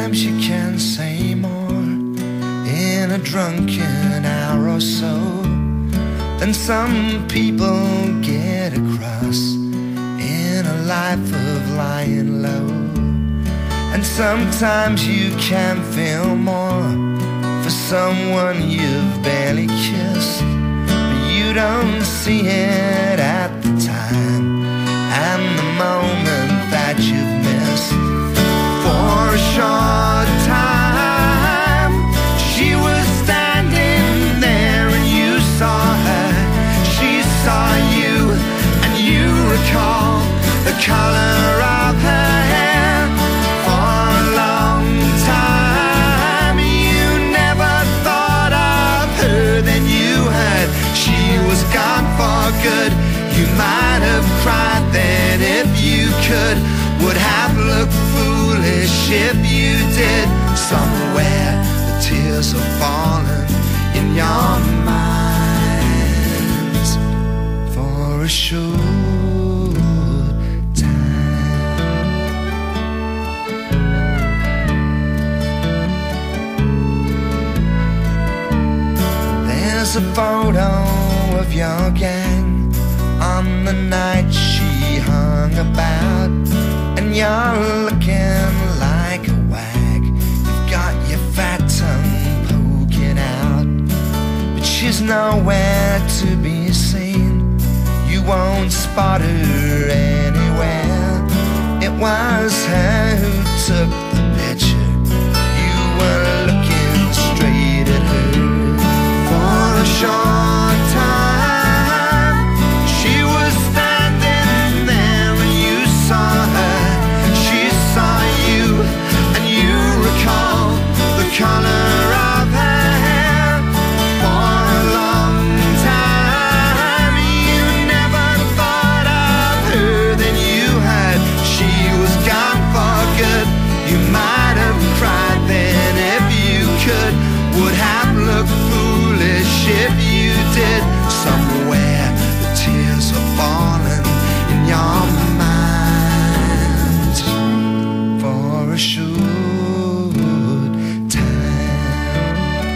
Sometimes you can say more in a drunken hour or so than some people get across in a life of lying low. And sometimes you can feel more for someone you've barely kissed, but you don't see it at the time and the moment that you've missed. For a short time she was standing there and you saw her, she saw you, and you recall the color of her hair. For a long time you never thought of her, then you heard she was gone for good. You might have cried then if you could, would have looked foolish if you did. Somewhere the tears are falling in your mind for a short time. There's a photo of your gang on the night she hung about, and you're looking like a wag. You've got your fat tongue poking out, but she's nowhere to be seen. You won't spot her anywhere. It was her who took the picture. You were looking straight at her. For a short time she was standing there and you saw her, she saw you, and you recall the color of her hair. For a long time you never thought of her, then you heard she was gone for good. You might have cried then if you could, would have looked foolish if you did. Somewhere the tears are falling in your mind for a short time.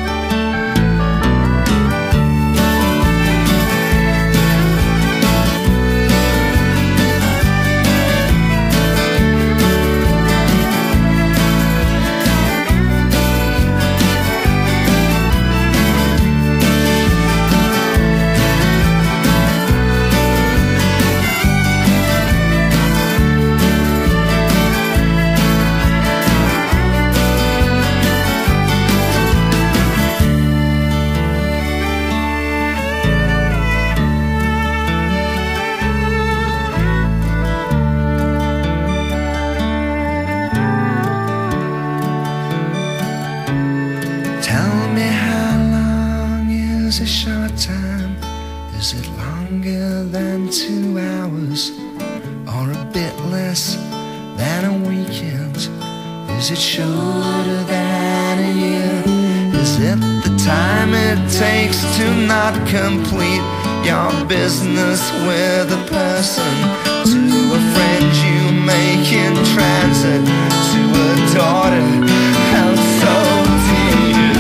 Tell me, how long is a short time? Is it longer than 2 hours, or a bit less than a weekend? Is it shorter than a year? Is it the time it takes to not complete your business with a person? To a friend you make in transit, to a daughter held so dear.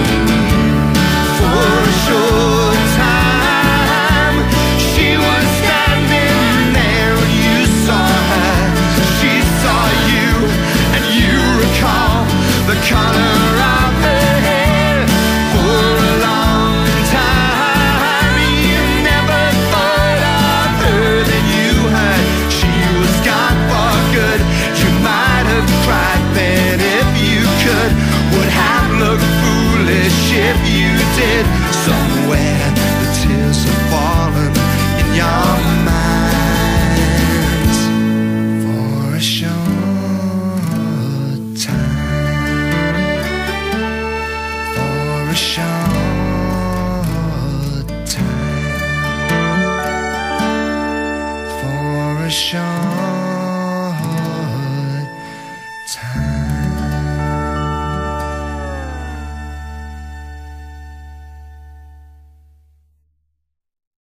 For a short time she was standing there and you saw her, she saw you, and you recall the color of her hair. For a long time you never thought of her, then you heard she was gone for good. You might have cried then if you could, would have looked foolish if you did. Somewhere the tears are falling in your mind for a short time. For a short time. For a short time.